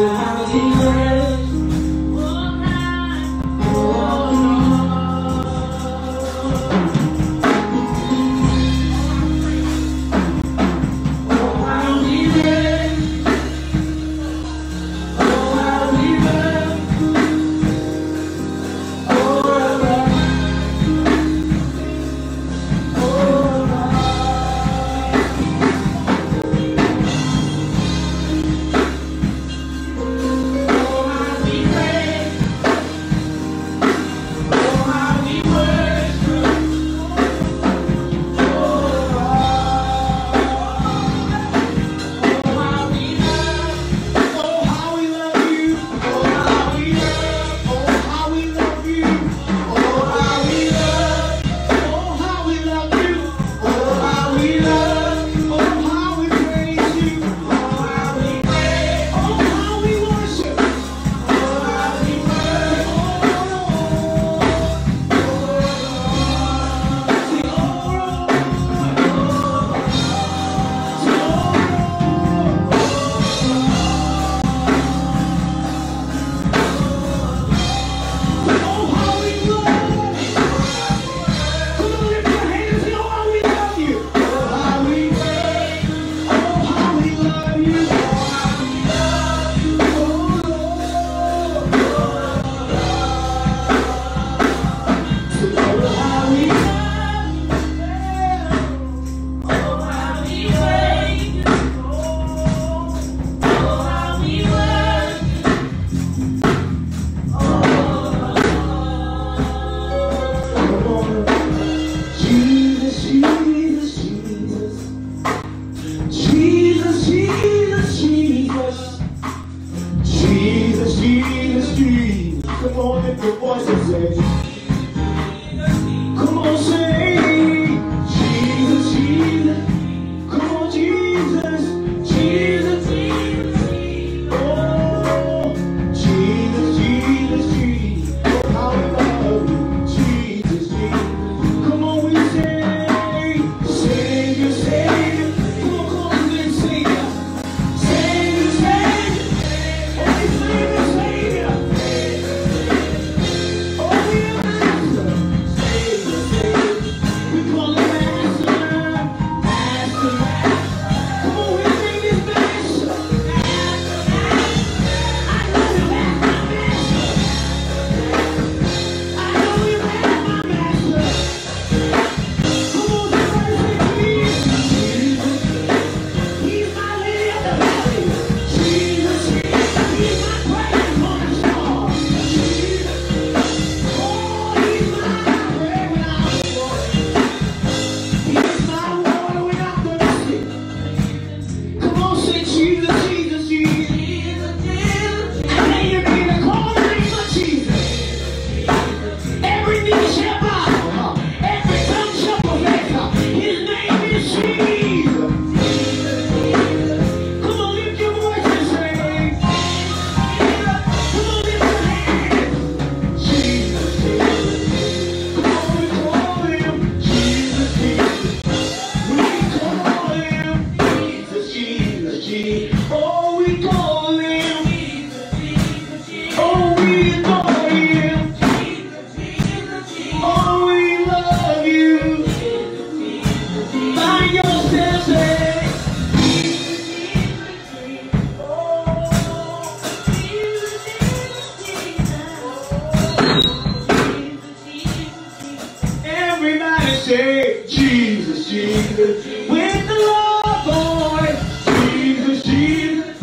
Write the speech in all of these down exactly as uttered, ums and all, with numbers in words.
Jesus, Jesus, with the love voice. Jesus, Jesus,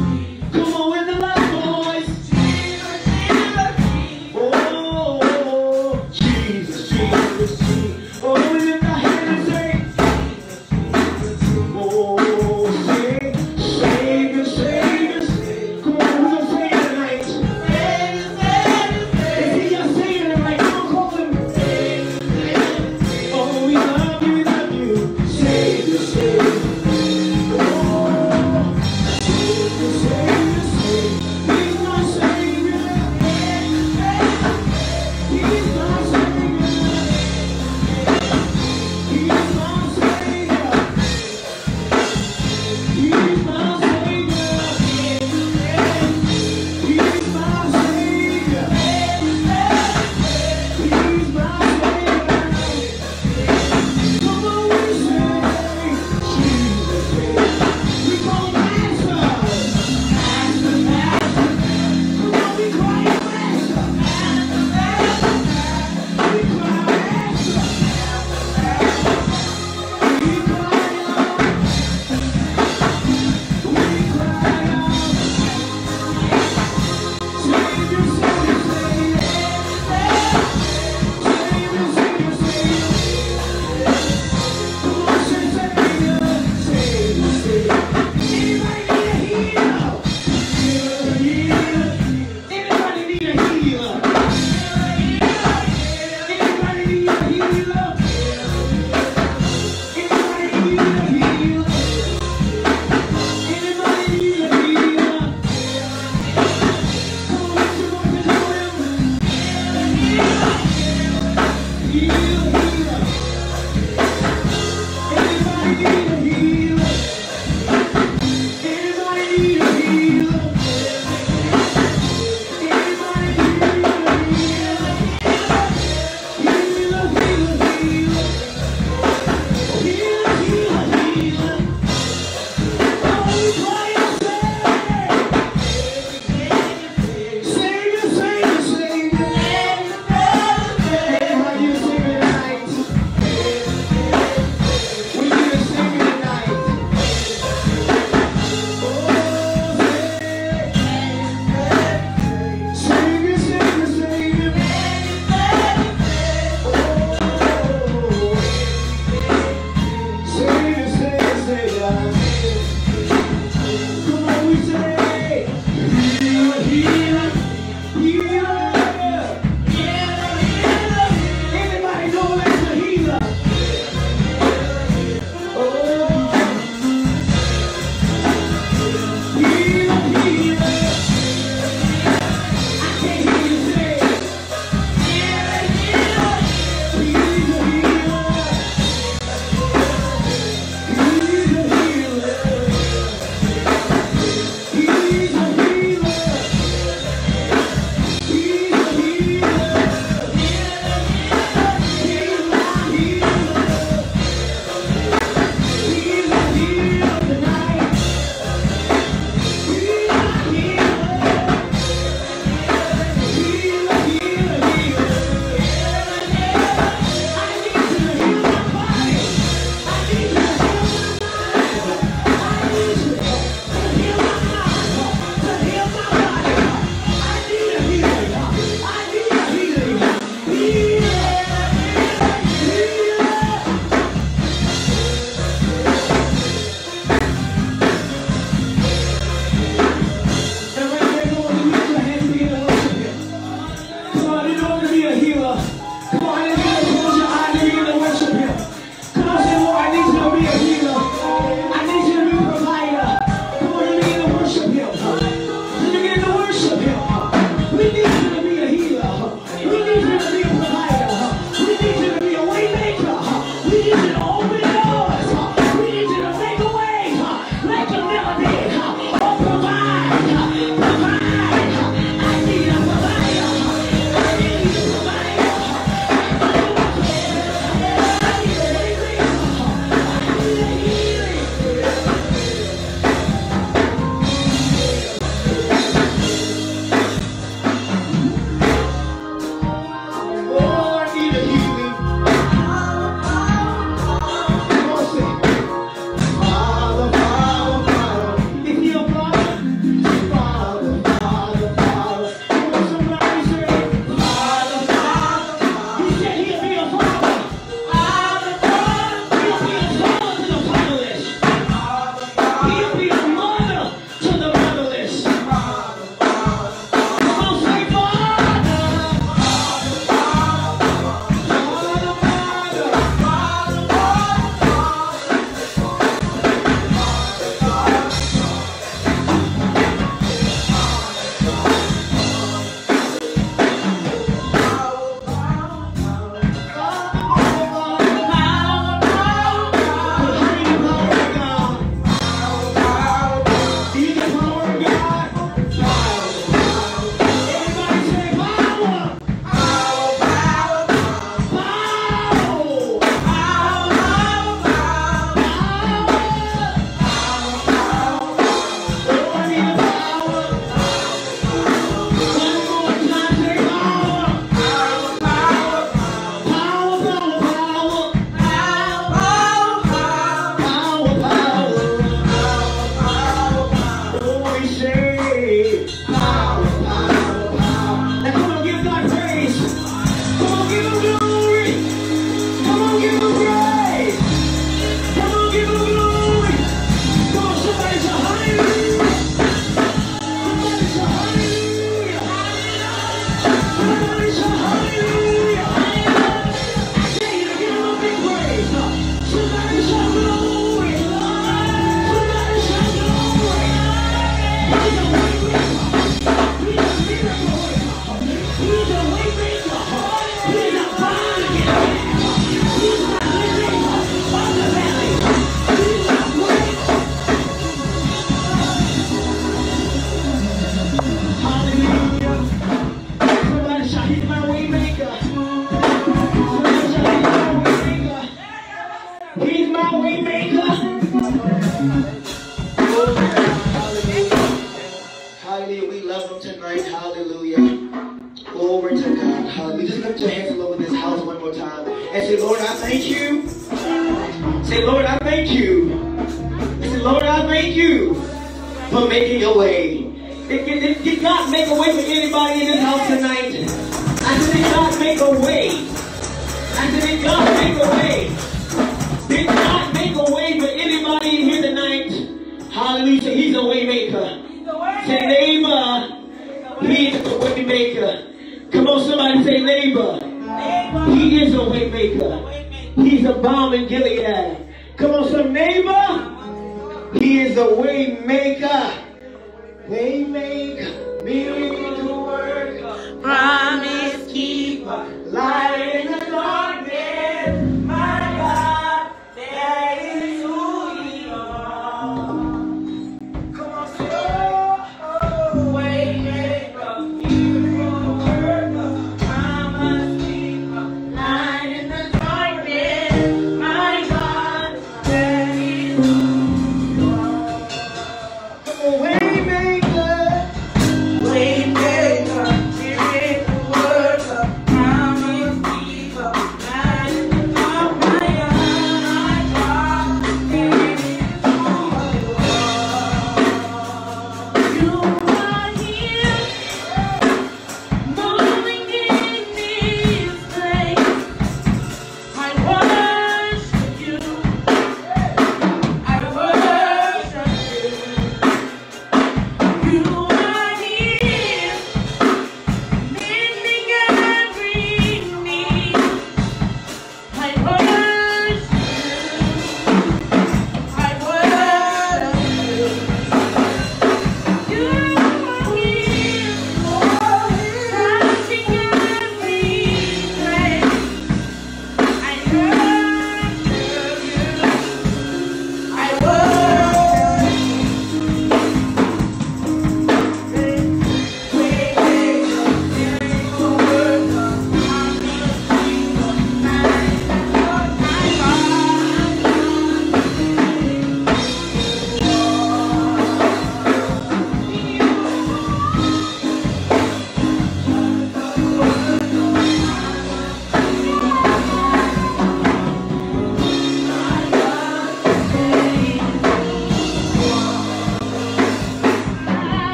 tonight. Hallelujah. Glory to God. Hallelujah. Just lift your hands all over this house one more time and say, Lord, I thank you. Say, Lord, I thank you. Say, Lord, I thank you for making a way. Did, did, did God make a way for anybody in this house tonight? I said, did God make a way? I said, did God make a way? Did God make a way for anybody in here tonight? Hallelujah. He's a way maker. Say, neighbor, he is a way maker. Come on, somebody say, neighbor, he is a way maker. He's a balm in Gilead. Come on, some neighbor, he is a way maker. Way maker, miracle worker, promise keeper, light in the darkness. My God, that is who you are. Come on, say, oh, oh, way maker, miracle worker, promise keeper, light in the darkness. My God, that is who you are. Come on, way maker. Way maker.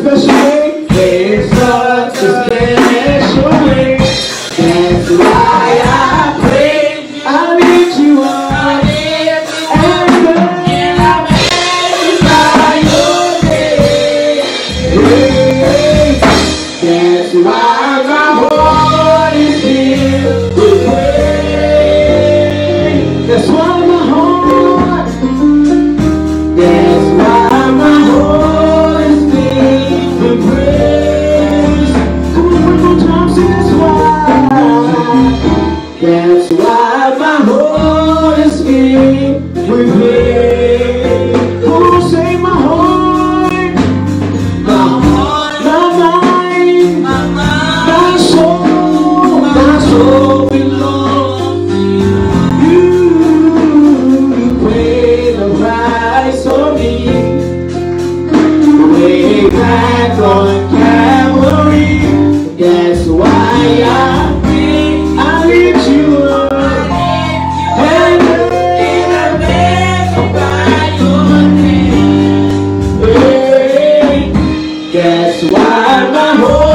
special way. In such a special way. That's why I pray. I lift you up. And magnify your name. That's why my heart is filled with praise. That's why my heart. That's why my heart is filled with praise. Come on, one more time, say that's why. That's why my heart is filled with praise. Come on, say my heart, my heart, my mind, my mind, my soul, my soul belongs to you. You paid the price for me, way back on Calvary. That's why I I lift you up, and I magnify your name. Hey, that's why my heart